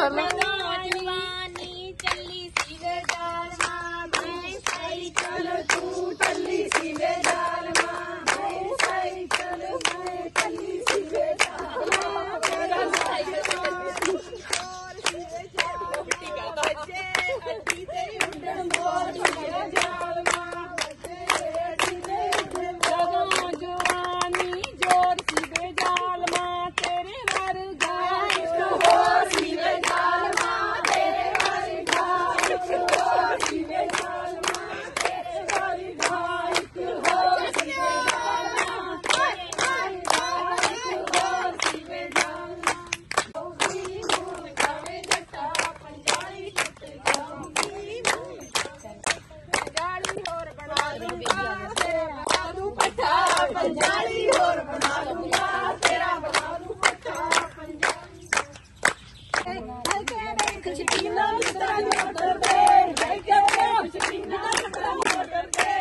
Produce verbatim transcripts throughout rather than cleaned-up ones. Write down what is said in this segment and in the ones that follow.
जवानी चली सी वे जाल मां मैं साइकिल तू चली सी वे जाल मां मैं साइकिल मैं चली सी वे जाल मां तेरा साइकिल और सी वे जाल मिट्टी का बच्चे अड्डी ते उड़न मोर सी जाल मां बच्चे अड्डी ते उड़न मोर जवानी जोर सी वे जाल मां तेरे वर्गा एक और सी वे जाल मां तेरे वर्गा एक और सी वे जाल मां तेरे वर्गा एक और सी वे जाल मां तेरे वर्गा एक और सी वे जाल मां ओही मूल गावे जट्टा पंजाली टुट जाऊंगी पंजाली और बना दूंगा तेरा बना दूं पट्टा पंजाली और बना दूंगा तेरा बना दूं पट्टा पंजाली शकीना मित्रा दी मोटर ते है के शकीना मित्रा दी मोटर ते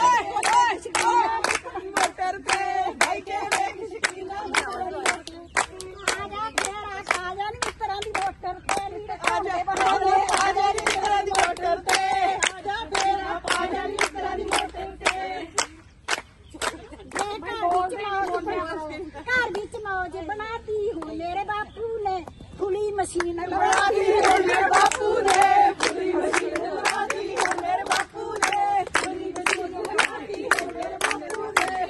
मोटर ते है के शकीना आजा तेरा साजन मित्रा दी मोटर ते आजा आजा मित्रा दी मोटर ते आजा तेरा साजन मित्रा दी मोटर ते घर बीच मौज बनाती हूँ मेरे बापू ने खुली मशीन लगा दी है मेरे बापू ने खुली मशीन लगा दी है मेरे बापू ने खुली मशीन लगा दी है मेरे बापू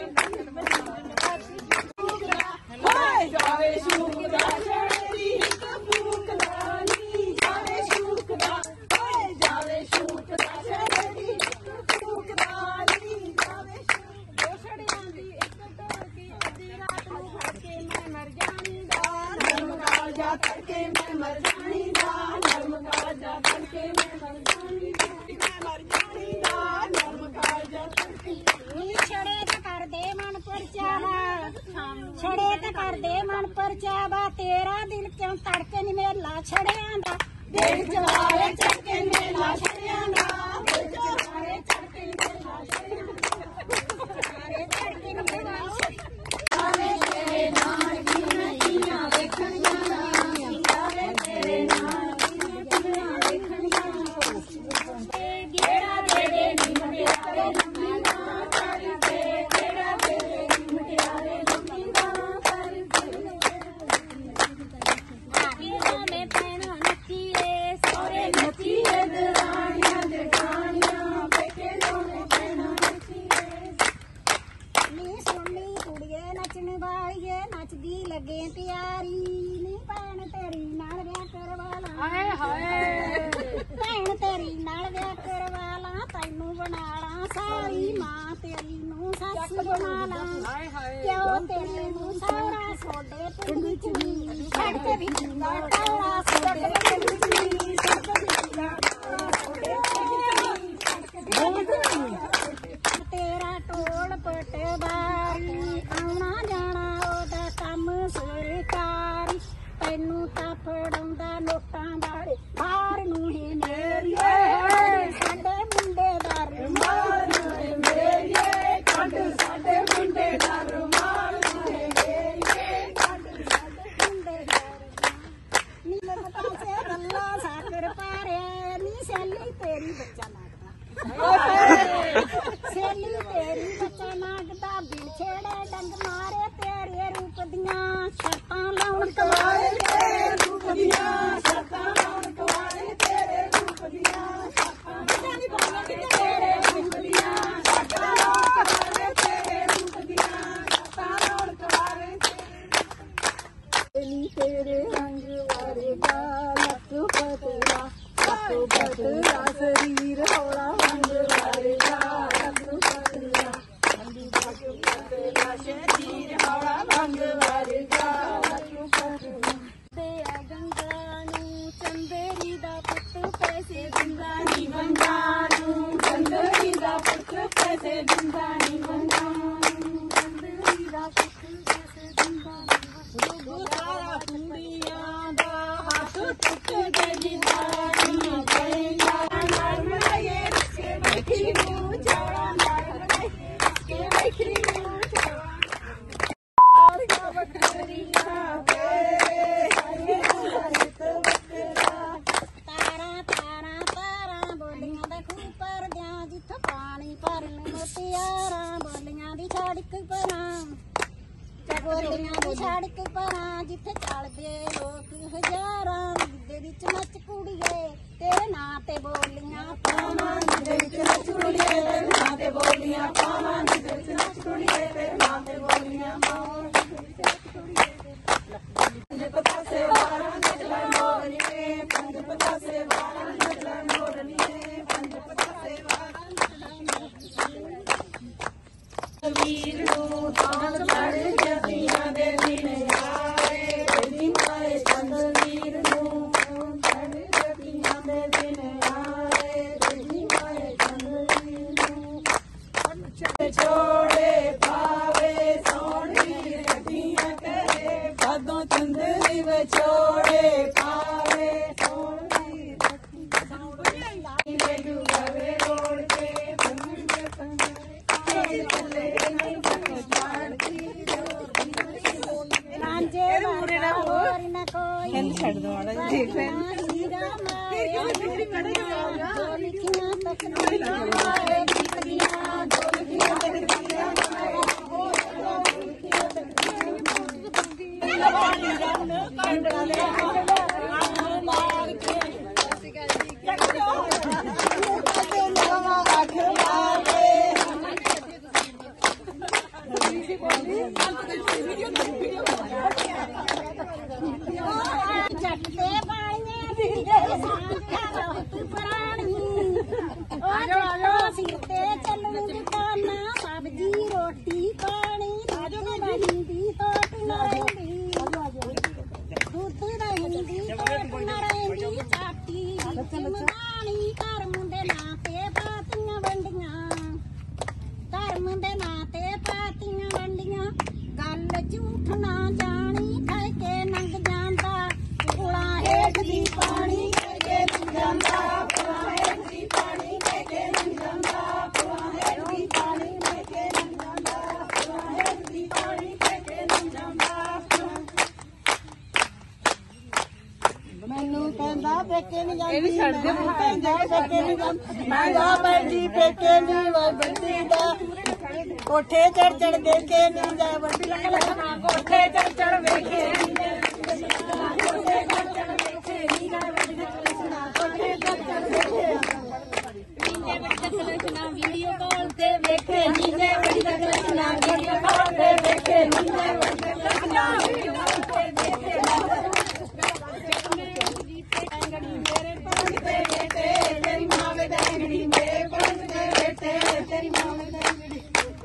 ने हाय जावे शुकदा छड़ी एक फूक लानी जावे शुकदा हाय जावे शुकदा छड़ी एक फूक लानी जावे दो छड़ियां दी एक टोर की अद्धी रात नूं फड़ के मैं मर जानी दा नरम कालजा तड़के मैं मर जानी दा नरम कालजा तड़के मैं मर जानी दा मैं मर जानी दा नरम कालजा तड़के नी छड़े ते कर दे मन परचावा छड़े ते कर दे मन परचावा तेरा दिल क्यों तड़के नी मेला छड़ियां दा देख चवारे चड़के मेला छड़ियां दा देख चवारे चड़के मेला छड़ियां चवारे चड़के मेला आवे तेरे नाल कीना कीना देखणियां आवे तेरे नाल कीना कीना देखणियां गेड़ा दे दे नी मुटियारे लम्मी ना कर दे गेड़ा दे दे नी मुटियारे लम्मी ना कर दे आगे में पैना नचिए सोरे नचिए दरानियां जठानियां बेटे लोने पैना नचिए नी सोनी कुड़िए नचन वालिए नचदी लगे प्यारी नी भैन तेरी नाल विआह करवाला हाय हाय भैन तेरी नाल विआह करवाला तैनू बनाला सारी मां तेरी नू सੱਸ बनाला हाय हाय क्यों तेरे नू सारा सोडे पिंड च नी सड़क विच दा काला सोडे पिंड च नी सड़क विच दा काला सोडे पिंड च नी तेरा टोल पटवारी आउणा जाना ओदा काम सरकारी तैनू तां फड़ाउंदा नोटां वाले बाहर नूं ही मेरीए साडे मुंडे दा रुमाल नूं मेरीए कंड साडे मुंडे दा रुमाल नूं मेरीए कंड साडे मुंडे दा नी लगता से गल्ला साकर पारे नी सैली तेरी बच्चा सेली तेरी बच्चा नागदा बिन छेड़े डंग मारे तेरे रूप दियां शर्तां लाउण कवारे तेरे रूप दियां शर्तां लाउण कवारे तेरे रूप दियां शर्तां जानी बोलण तेरे रूप दियां शर्तां लाउण कवारे तेरे रूप दियां शर्तां लाउण कवारे सेली तेरे रंग वर्गा लक पतला लक पतला शरीर हौला रंग वर्गा लक पतला शरीर हौला रंग वर्गा लक पतला ते गंगा नूं चंदेरी दा पुੱਤ पैसे दिंदा नी बंदा नूं चंदेरी दा पुੱਤ पैसे दिंदा नी बंदा नूं चंदेरी दा पुੱਤ पैसे दिंदा नी सारा कुड़ियां दा हੱਥ टुट के जिंदा नी गईया नाल मनाए के बैठी नूं चौड़ा नाल मनाए के बैठी नूं चौड़ा और क्या बकरियां वे हरे हरे तो बकरा ਸੜਕ ਪਰਾਂ ਬੋਲੀਆਂ ਦੀ ਸੜਕ ਪਰਾਂ ਜਿੱਥੇ ਚੱਲਦੇ ਲੋਕ ਹਜ਼ਾਰਾਂ ਦੇ ਵਿੱਚ ਨੱਚ ਕੁੜੀਏ ਤੇਰੇ ਨਾਂ ਤੇ ਬੋਲੀਆਂ ਪਾਵਾਂ ਦੇ ਵਿੱਚ ਨੱਚ ਕੁੜੀਏ ਤੇਰੇ ਨਾਂ ਤੇ ਬੋਲੀਆਂ ਪਾਵਾਂ ਦੇ ਵਿੱਚ ਨੱਚ ਕੁੜੀਏ ਤੇਰੇ ਨਾਂ ਤੇ ਬੋਲੀਆਂ ਪਾਵਾਂ ਪੰਜ ਪਤਾਸੇ ਵਾਰਾਂ ਨਿਕਲੈ ਮੋਰਨੀਏ ਪੰਜ ਪਤਾਸੇ ਵਾਰਾਂ ਨਿਕਲੈ ਮੋਰਨੀਏ ਪੰਜ ਪਤਾਸੇ ਵਾਰਾਂ ਵੀਰ ਨੂੰ ਤਾਂ ਚੜ ਜੱਤੀਆਂ ਦੇ ਦਿਨ ਆਏ ਤੇਰੀ ਮਾਏ ਚੰਦ ਵੀਰ ਨੂੰ ਚੜ ਜੱਤੀਆਂ ਦੇ ਦਿਨ ਆਏ ਤੇਰੀ ਮਾਏ ਚੰਦ ਵੀਰ ਨੂੰ ਛੋੜੇ ਪਾਵੇ ਸੋਹਣੀ ਰੱਖੀਆਂ ਕਰੇ ਬਾਦੋਂ ਚੰਦਰੀ ਵਿਛੋੜੇ ਪਾਵੇ ਸੋਹਣੀ ਰੱਖੀ ਵੇਗੂ ਗਵੇ ਰੋੜ ਕੇ ਬੰਨ ਕੇ ਪੰਗਰੇ ਰਾਂਝੇ ਮੂਰੇ ਨਾ ਹੋਰ ਨਾ ਕੋਈ ਕਹਿੰਦੇ ਛੱਡ ਦੋ ਮਾੜਾ ਜੀ ਦੇਖ ਲੈ ਹੀਰਾ ਮਾਇਆ ਜੋ ਲਿਖੀਆਂ ਤਕਰੀਰਾਂ ਮਾਏ ਲਿਖੀਆਂ ਜੋ ਲਿਖੀਆਂ ਤਕਰੀਰਾਂ ਮਾਏ ਜੱਟੇ ਬਾਈਆਂ ਦੀ ਸਾਂਝਾ ਪੁਰਾਣੀ ਉਹ ਜੋ ਸਿਰ ਤੇ ਚੱਲੂ ਦੁਕਾਨਾਂ ਸਬਜ਼ੀ ਰੋਟੀ ਪਾਣੀ ਦੁੱਧ ਦਹੀਂ ਦੀ ਤੋਟ ਨਾ ਰਹਿੰਦੀ ਦੁੱਧ ਦਹੀਂ ਦੀ ਤੋਟ ਨਾ ਰਹਿੰਦੀ ਚਾਟੀ ਮਦਾਨੀ ਘਰ ਮੁੰਡੇ ਨਾਂ ਤੇ ਪਾਤੀਆਂ ਵੰਡੀਆਂ ਘਰ ਮੁੰਡੇ ਨਾਂ ਤੇ ਪਾਤੀਆਂ ਵੰਡੀਆਂ ਗੱਲ ਝੂਠ ਨਾ ਜਾਣੀ ਕਹਿ ਕੇ ਲੰਘ ਜਾਂਦਾ ਪੁਲਾਂ ਹੇਠ ਦੀ ਪਾਣੀ ਕਹਿ ਕੇ ਲੰਘ ਜਾਂਦਾ ਪੁਲਾਂ ਹੇਠ ਦੀ ਪਾਣੀ ਕਹਿ ਕੇ ਲੰਘ ਜਾਂਦਾ ਪੁਲਾਂ ਹੇਠ ਦੀ ਪਾਣੀ ਕਹਿ ਕੇ ਲੰਘ ਜਾਂਦਾ ਪੁਲਾਂ ਹੇਠ ਦੀ ਪਾਣੀ ਕਹਿ ਕੇ ਲੰਘ ਜਾਂਦਾ ਮੈਨੂੰ ਕਹਿੰਦਾ ਪੇਕੇ ਨਹੀਂ ਜਾਂਦੀ ਇਹ ਵੀ ਛੱਡ ਦੇ ਕਹਿੰਦਾ ਪੇਕੇ ਨਹੀਂ ਜਾਂਦੀ ਮੈਂ ਜਾ ਬੈਠੀ ਪੇਕੇ ਨਹੀਂ ਵਾ ਬੰਦੀ ਦਾ ਕੋਠੇ ਚੜ ਚੜ ਦੇਖੇ ਨਹੀਂ ਜਾ ਵੱਡੀ ਲੱਗ ਲੱਗਾ ਕੋਠੇ ਚੜ ਚੜ ਵੇਖੇ ਕੋਠੇ ਚੜ ਚੜ ਵੇਖੇ ਨਹੀਂ ਜਾ ਵੱਡੀ ਲੱਗ ਕੋਠੇ ਚੜ ਚੜ ਵੇਖੇ ਨੀਂਦੇ ਵੱਡੀ ਲੱਗ ਵੀਡੀਓ ਕਾਲ ਤੇ ਵੇਖੇ ਨੀਂਦੇ ਵੱਡੀ ਲੱਗ ਨਾ ਵੀਡੀਓ ਕਾਲ ਤੇ ਵੇਖੇ ਨੀਂਦੇ ਵੱਡੀ ਲੱਗ ਨਾ ਵੀਡੀਓ ਕਾਲ ਤੇ ਵੇਖੇ ਮੇਰੇ ਪੰਜ ਤੇ ਬੇਟੇ ਤੇਰੀ ਮਾਂ ਵੇ ਡੈਂਗੜੀ ਮੇਰੇ ਪੰਜ ਤੇ ਬੇਟੇ ਤੇਰੀ ਮਾਂ ਵੇ ਡੈਂਗੜੀ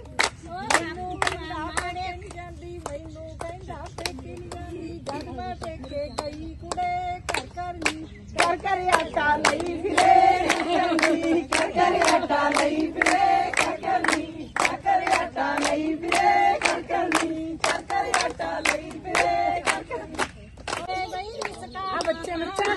ਮੈਨੂੰ ਕਹਿੰਦਾ ਪੇਕੇ ਨਹੀਂ ਜਾਂਦੀ ਜਗਵਾ ਟੇਕੇ ਗਈ ਕੁੜੇ ਘਰ ਘਰ ਨੀ ਘਰ ਘਰ ਆਟਾ ਲਈ ਫਿਰੇ ਘਰ ਘਰ ਆਟਾ ਲਈ ਫਿਰੇ ਘਰ ਘਰ ਨੀ ਘਰ ਘਰ ਆਟਾ ਲਈ ਫਿਰੇ ਘਰ ਘਰ ਨੀ ਘਰ ਘਰ ਆਟਾ ਲਈ ਫਿਰੇ ਘਰ ਘਰ ਆ ਬੱਚੇ ਬੱਚੇ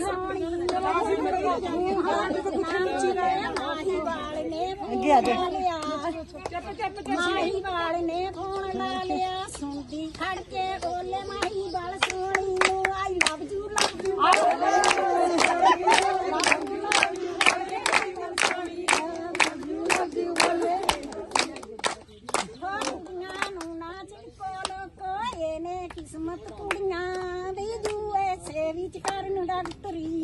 ਮਾਹੀ ਵਾਲ ਨੇ ਅੱਗੇ ਆ ਜਾ ਮਾਹੀ ਵਾਲ ਨੇ ਫੋਨ ਲਾ ਲਿਆ ਸੁਣਦੀ ਖੜ ਕੇ ਬੋਲੇ ਮਾਹੀ ਵਾਲ ਸੋਹਣੀ ਨੂੰ ਆਈ ਲਵ ਯੂ ਲਵ ਯੂ ਕੁੜੀਆਂ ਨੂੰ ਨਾਚ ਕੋਲ ਕੋਏ ਨੇ ਕਿਸਮਤ ਕੁੜੀਆਂ ਦੀ ਜੂਏ ਸੇ ਵਿੱਚ ਕਰਨ ਡਾਕਟਰੀ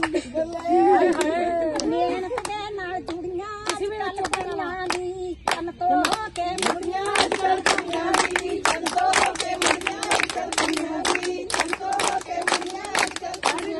ਮਿਹਨਤ ਦੇ ਨਾਲ ਜੁੜੀਆਂ ਕੱਲ ਕੁੜੀਆਂ ਦੀ ਕੰਨ ਤੋਂ ਹੋ ਕੇ ਮੁੜੀਆਂ ਕੱਲ ਕੁੜੀਆਂ ਦੀ ਕੰਨ ਤੋਂ ਹੋ ਕੇ ਮੁੜੀਆਂ ਕੱਲ ਕੁੜੀਆਂ ਦੀ ਕੰਨ ਤੋਂ ਹੋ ਕੇ ਮੁੜੀਆਂ ਕੱਲ ਕੁੜੀਆਂ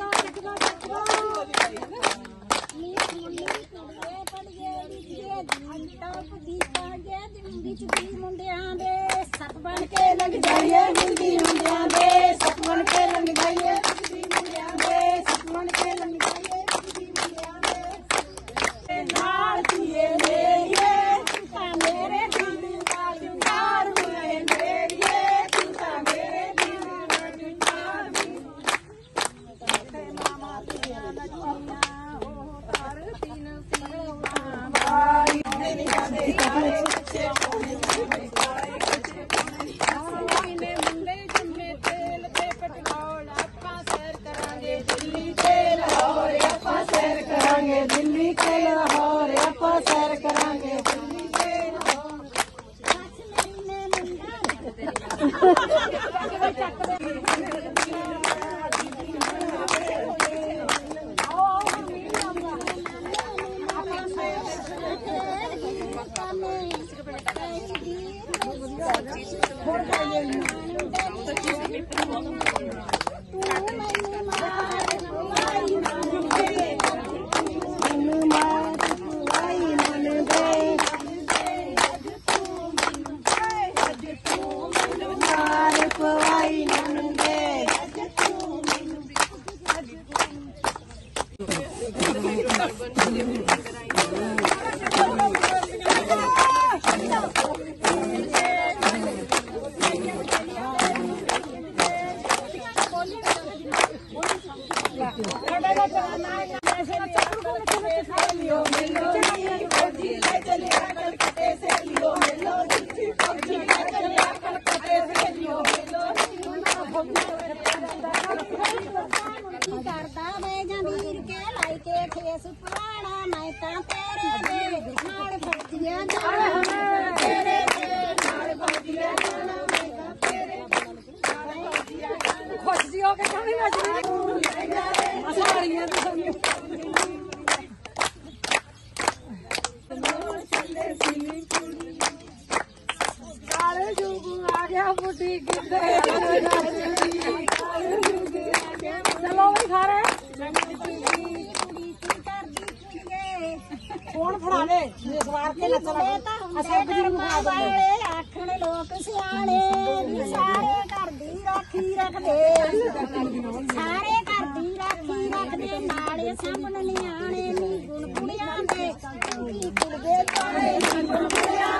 ਨੀ ਮੁੰਡੇ ਕੁੜੀਏ ਪੜੀਏ ਲਿਖੀਏ ਦਿਨ ਟੱਪ ਦੀ ਕਾਂਗੇ ਦਿਨ ਵਿੱਚ ਵੀ ਮੁੰਡਿਆਂ ਦੇ ਸੱਪ ਬਣ ਕੇ ਲੱਗ ਜਾਈਏ ਹਿੰਦੀ ਮੁੰਡਿਆਂ ਦੇ ਸੱਪ ਬਣ ਕੇ ਲੱਗ ਜਾਈਏ ਹਿੰਦੀ ਮੁੰਡਿਆਂ ਦੇ ਸੱਪ ਬਣ ਕੇ ਲੱਗ ਜਾਈਏ ਹਿੰਦੀ ਮੁੰਡਿਆਂ ਦੇ ਨਾਲ ਧੀਏ ਮੇਰੀਏ ਤੂੰ ਤਾਂ ਮੇਰੇ ਦਿਲ ਦਾ ਜੁਗਾਰ ਹੋਏ ਮੇਰੀਏ ਤੂੰ ਤਾਂ ਮੇਰੇ ਦਿਲ ਦਾ ਜੁਗਾਰ ਤੇ ਮਾਮਾ ਧੀਆਂ ਦਾ ਜੁਗੀਆਂ ਉਹ ਤਾਰ ਤਿੰਨ ਸੀਵਾਂ ਵਾਈ ਨਹੀਂ ਜਾਂਦੇ ਬੱਚੇ ਕੋਨੇ ਨੇ ਮੁੰਡੇ ਜੰਮੇ ਤੇਲ ਤੇ ਪਟਰੋਲ ਆਪਾਂ ਸੈਰ ਕਰਾਂਗੇ ਦਿੱਲੀ ਤੇ ਲਾਹੌਰ ਕਰਦਾ ਵੇ ਜੰਬੀਰ ਕੇ ਲਾਈ ਕੇ ਖੇਸ ਪੁਰਾਣਾ ਮੈਂ ਤਾਂ ਤੇਰੇ ਦੇ ਨਾਲ ਫੱਟੀਆਂ ਜਾਣਾ ਤੇਰੇ ਦੇ ਨਾਲ ਫੱਟੀਆਂ ਜਾਣਾ ਮੈਂ ਤਾਂ ਤੇਰੇ ਖੁਸ਼ ਜੀ ਹੋ ਕੇ ਕਹਾਣੀ ਨੱਚਦੀ ਅਸਾਰੀਆਂ ਦੀ ਸਮਝ ਕਾਲੇ ਜੂਗੂ ਆ ਗਿਆ ਬੁੱਢੀ ਕਿੱਥੇ ਚਲੋ ਵੀ ਖਾ ਰਹੇ ਕੌਣ ਫੜਾ ਲੈ ਜੇ ਸਵਾਰ ਕੇ ਨੱਚਣਾ ਅਸਾਂ ਗੁਰੂ ਵਾਲੇ ਆਖਣ ਲੋਕ ਸਿਆਣੇ ਨੀ ਸਾਰੇ ਘਰ ਦੀ ਰਾਖੀ ਰੱਖਦੇ ਸਾਰੇ ਘਰ ਦੀ ਰਾਖੀ ਰੱਖਦੇ ਨਾਲੇ ਸਾਹਮਣੇ ਨਿਆਣੇ ਨੀ ਗੁਣ ਕੁੜੀਆਂ ਦੇ ਕੀ ਕੁੜਦੇ ਪਾਏ ਗੁਣ ਕੁੜੀਆਂ